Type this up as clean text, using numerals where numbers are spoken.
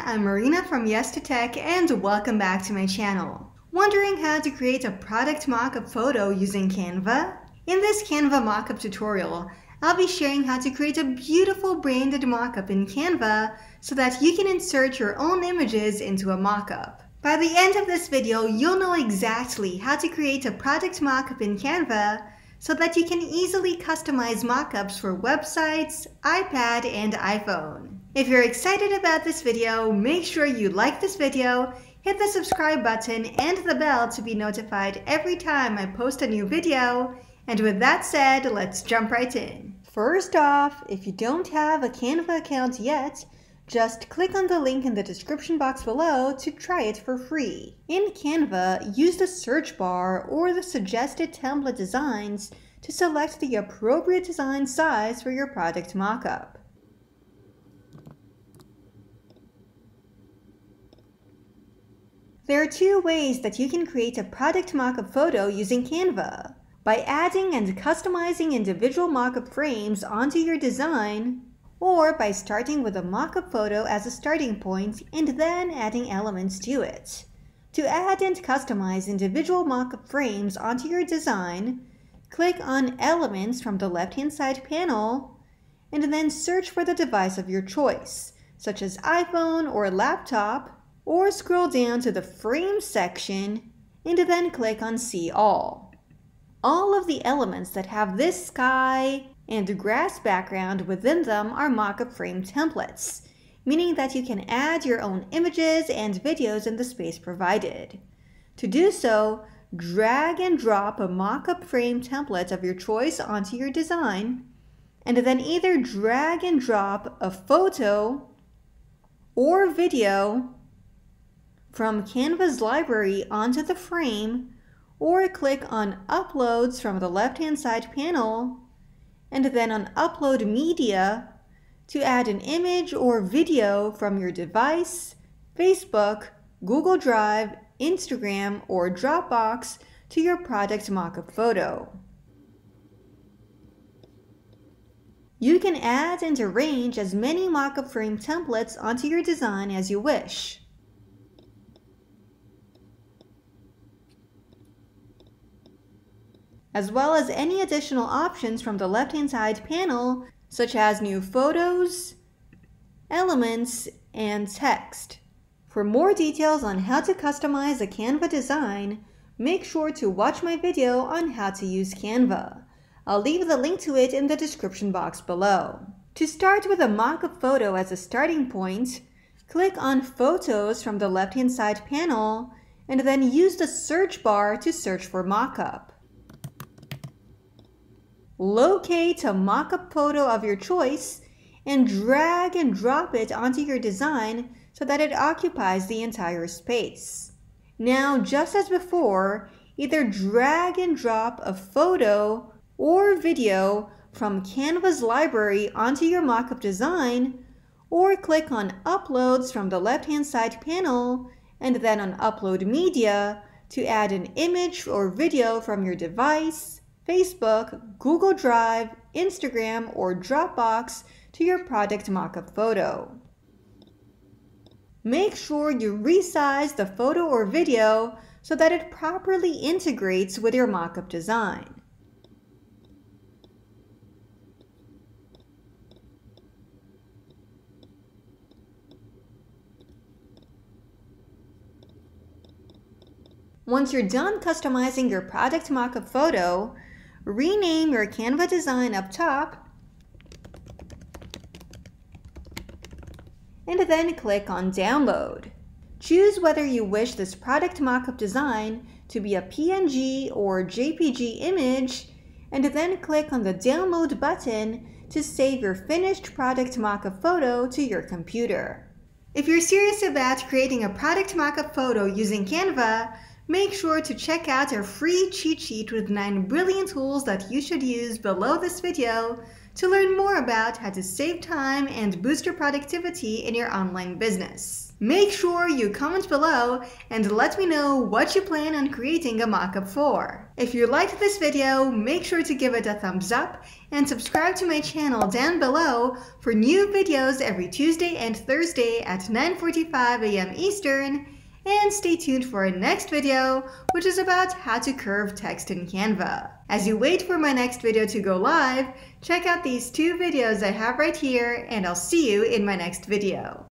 I'm Marina from Yes to Tech and welcome back to my channel. Wondering how to create a product mockup photo using Canva? In this Canva mockup tutorial, I'll be sharing how to create a beautiful branded mockup in Canva so that you can insert your own images into a mockup. By the end of this video, you'll know exactly how to create a product mockup in Canva so that you can easily customize mockups for websites, iPad, and iPhone. If you're excited about this video, make sure you like this video, hit the subscribe button and the bell to be notified every time I post a new video. And with that said, let's jump right in. First off, if you don't have a Canva account yet, just click on the link in the description box below to try it for free. In Canva, use the search bar or the suggested template designs to select the appropriate design size for your product mockup. There are two ways that you can create a product mockup photo using Canva: by adding and customizing individual mockup frames onto your design, or by starting with a mockup photo as a starting point and then adding elements to it. To add and customize individual mockup frames onto your design, click on Elements from the left-hand side panel, and then search for the device of your choice, such as iPhone or laptop, or scroll down to the Frames section, and then click on See All. All of the elements that have this sky and grass background within them are mockup frame templates, meaning that you can add your own images and videos in the space provided. To do so, drag and drop a mockup frame template of your choice onto your design, and then either drag and drop a photo or video from Canva's library onto the frame, or click on Uploads from the left-hand side panel, and then on Upload Media to add an image or video from your device, Facebook, Google Drive, Instagram, or Dropbox to your product mockup photo. You can add and arrange as many mockup frame templates onto your design as you wish. As well as any additional options from the left-hand side panel, such as new photos, elements, and text. For more details on how to customize a Canva design, make sure to watch my video on how to use Canva. I'll leave the link to it in the description box below. To start with a mock-up photo as a starting point, click on Photos from the left-hand side panel, and then use the search bar to search for mockup. Locate a mockup photo of your choice and drag and drop it onto your design so that it occupies the entire space. Now, just as before, either drag and drop a photo or video from Canva's library onto your mockup design, or click on Uploads from the left-hand side panel and then on Upload Media to add an image or video from your device, Facebook, Google Drive, Instagram, or Dropbox to your product mockup photo. Make sure you resize the photo or video so that it properly integrates with your mockup design. Once you're done customizing your product mockup photo, rename your Canva design up top, and then click on Download. Choose whether you wish this product mockup design to be a PNG or JPG image, and then click on the Download button to save your finished product mockup photo to your computer. If you're serious about creating a product mockup photo using Canva, make sure to check out our free cheat sheet with 9 brilliant tools that you should use below this video to learn more about how to save time and boost your productivity in your online business. Make sure you comment below and let me know what you plan on creating a mockup for. If you liked this video, make sure to give it a thumbs up and subscribe to my channel down below for new videos every Tuesday and Thursday at 9:45 a.m. Eastern. And stay tuned for our next video, which is about how to curve text in Canva. As you wait for my next video to go live, check out these two videos I have right here, and I'll see you in my next video.